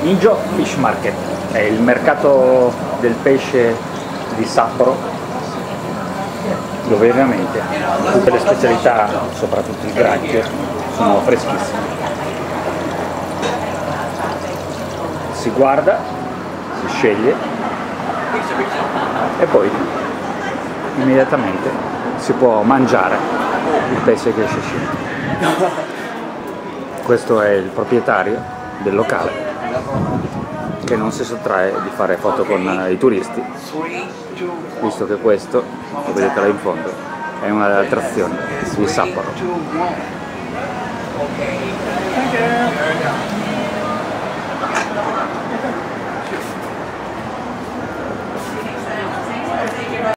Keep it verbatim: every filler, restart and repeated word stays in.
Nijo Fish Market è il mercato del pesce di Sapporo, dove ovviamente tutte le specialità, soprattutto il granchio, sono freschissime. Si guarda, si sceglie e poi immediatamente si può mangiare il pesce che esce scritto. Questo è il proprietario del locale, che non si sottrae di fare foto con i turisti, visto che questo, lo vedete là in fondo, è una delle attrazioni di Sapporo.